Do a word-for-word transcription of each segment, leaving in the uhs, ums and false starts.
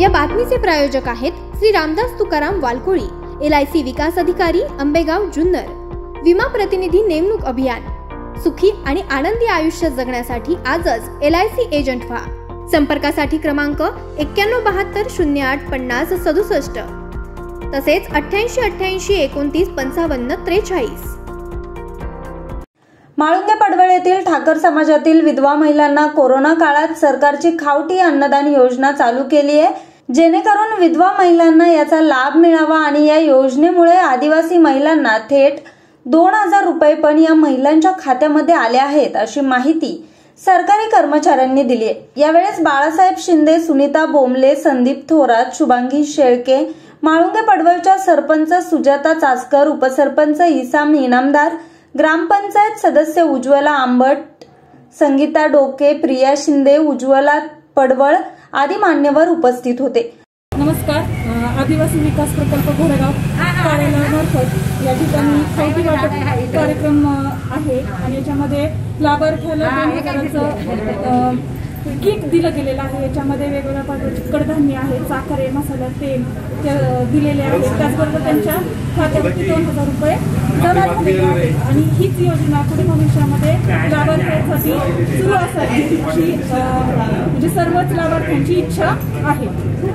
या बातमीचे प्रायोजक आहेत Shri Ramdas Tukaram Walkoli, L I C विकास अधिकारी, आंबेगाव, जुन्नर. विमा प्रतिनिधी नेमणूक अभियान. सुखी आणि आनंदी आयुष्य जगण्यासाठी आजच एल आय सी एजंट व्हा. संपर्कासाठी क्रमांक एक्क्याण्णव बहात्तर शून्य आठ पन्नास सदुसष्ट तसेच अठ्ठ्याऐंशी अठ्ठ्याऐंशी एकोणतीस पंचावन्न त्रेचाळीस. म्हाळुंगे पडवळ येथील ठाकर समाजातील विधवा महिलांना कोरोना काळात सरकारची खावटी अन्नदान योजना चालू केली आहे, जेणेकरून विधवा महिलांना याचा लाभ मिळावा आणि या योजनेमुळे आदिवासी महिलांना थेट दोन हजार रुपये पण या महिलांच्या खात्यामध्ये आले आहेत, अशी माहिती सरकारी कर्मचाऱ्यांनी दिली आहे. यावेळेस बाळासाहेब शिंदे, सुनीता बोमले, संदीप थोरात, शुभांगी शेळके, म्हाळुंगे पडवळच्या सरपंच सुजाता चासकर, उपसरपंच इसाम इनामदार, ग्रामपंचायत सदस्य उज्ज्वला आंबट, संगीता डोके, प्रिया शिंदे, उज्ज्वला पडवळ आदी मान्यवर उपस्थित होते. नमस्कार. आदिवासी विकास प्रकल्प घोडेगाव कार्यालयामार्फत या ठिकाणी खावटी वाटप कार्यक्रम आहे आणि याच्यामध्ये लाभार्थ्याला दोन हजाराचं किट दिलं गेलेलं आहे. याच्यामध्ये वेगवेगळ्या प्रकारचे कडधान्य आहे, साखर आहे, मसाला, तेल दिलेले आहेत. त्याचबरोबर त्यांच्या खात्यावरती दोन हजार रुपये जमा झालेले आहेत आणि हीच योजना पुढे भविष्यामध्ये लाभार्थ्यांसाठी सुरू असावी अशी म्हणजे सर्वच लाभार्थ्यांची इच्छा आहे.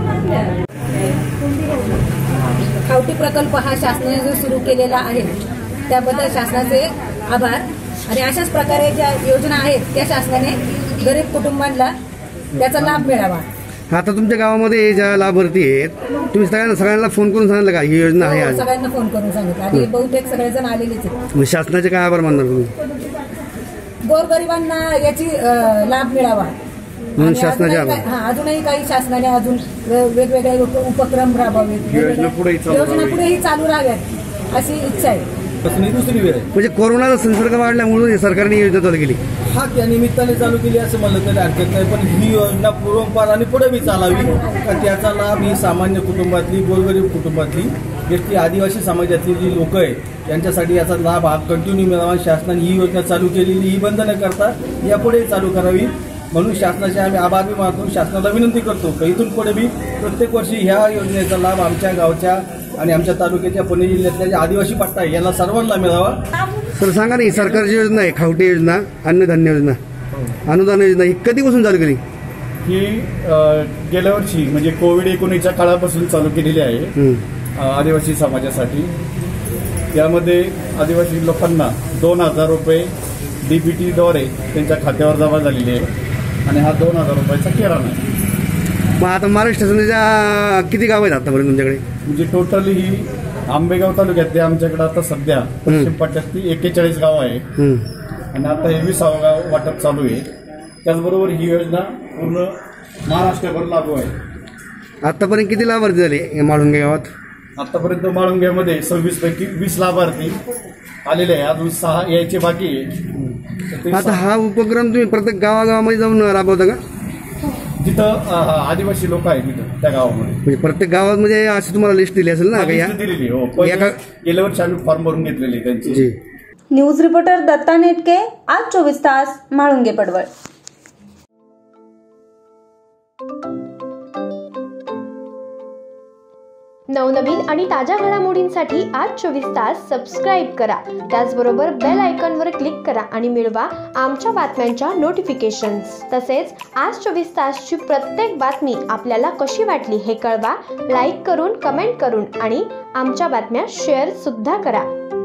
खावटी प्रकल्प हा शासनाने जो सुरू केलेला आहे त्याबद्दल शासनाचे आभार. आणि अशाच प्रकारे ज्या योजना आहेत त्या शासनाने गरीब कुटुंबांना त्याचा लाभ मिळावा. आता तुमच्या गावामध्ये ज्या लाभार्थी आहेत तुम्ही सगळ्यांना सगळ्यांना फोन करून सांगितलं का ही योजना आहे? आज सगळ्यांना फोन करून सांगितलं आणि बहुतेक सगळेजण आलेलेच आहेत. शासनाचे काय आभार मानणार तुम्ही? गोरगरिबांना याची लाभ मिळावा म्हणून शासनाचे आभार. हा, अजूनही काही शासनाने अजून वेगवेगळे उपक्रम राबवावेत, योजना पुढेही चालू राहाव्यात अशी इच्छा आहे. दुसरी वेळ आहे म्हणजे कोरोनाचा संसर्ग वाढल्यामुळे सरकारने योजना चालू केली. हा त्या निमित्ताने चालू केली असं म्हणलं तरी हरकत नाही, पण ही योजना पूर्वपार आणि पुढे बी चालावी का त्याचा लाभ ही सामान्य कुटुंबातली, गोरगरीब कुटुंबातली व्यक्ती, आदिवासी समाजातली जी लोक आहेत यांच्यासाठी याचा लाभ हा कंटिन्यू मिळावा. शासनाने ही योजना चालू केलेली ही बंद न करता यापुढे चालू करावी म्हणून शासनाचे आम्ही आभार बी मानतो. शासनाला विनंती करतो की इथून पुढे बी प्रत्येक वर्षी ह्या योजनेचा लाभ आमच्या गावच्या आणि आमच्या तालुक्याच्या पुणे जिल्ह्यातल्या जे आदिवासी पट्टा आहे याला सर्वांना मिळावा. तर सांगा ना, ही सरकारची योजना आहे खावटी योजना, अन्नधान्य योजना, अनुदान योजना, ही कधीपासून चालू केली? ही गेल्या वर्षी म्हणजे कोविड एकोणीसच्या काळापासून चालू केलेली आहे आदिवासी समाजासाठी. यामध्ये आदिवासी लोकांना दोन हजार रुपये डीबीटीद्वारे त्यांच्या खात्यावर जमा झालेले आहे आणि हा दोन हजार रुपयाचा किराणा आहे. मग आता महाराष्ट्र शासनाच्या किती गाव आहेत आतापर्यंत तुमच्याकडे? म्हणजे टोटली ही आंबेगाव तालुक्यातले आमच्याकडे आता सध्या पश्चिम पट्ट्यातली एक्केचाळीस गाव आहे आणि आता हे विसावं गाव वाटप चालू आहे. त्याचबरोबर ही योजना पूर्ण महाराष्ट्रभर लागू आहे. आतापर्यंत किती लाभार्थी झाले म्हाळुंगे गावात? आतापर्यंत म्हाळुंग्यामध्ये सव्वीस पैकी वीस लाभार्थी आलेले आहे, अजून सहा यायचे बाकी आहे. आता हा उपक्रम तुम्ही प्रत्येक गावागावामध्ये जाऊन राबवता का? जिथं आदिवासी लोक आहेत तिथं त्या गावामध्ये. म्हणजे प्रत्येक गावात म्हणजे अशी तुम्हाला लिस्ट दिली असेल ना? दिलेली हो, गेल्या वर्षी आम्ही फॉर्म भरून घेतलेली त्यांची. न्यूज रिपोर्टर दत्ता नेटके, आज चोवीस तास, म्हाळुंगे पडवळ. नवनवीन आणि ताज्या घडामोडींसाठी आज चोवीस तास सबस्क्राईब करा. त्याचबरोबर बेल आयकॉनवर क्लिक करा आणि मिळवा आमच्या बातम्यांच्या नोटिफिकेशन्स. तसेच आज चोवीस तासची प्रत्येक बातमी आपल्याला कशी वाटली हे कळवा. लाईक करून, कमेंट करून आणि आमच्या बातम्या शेअर सुद्धा करा.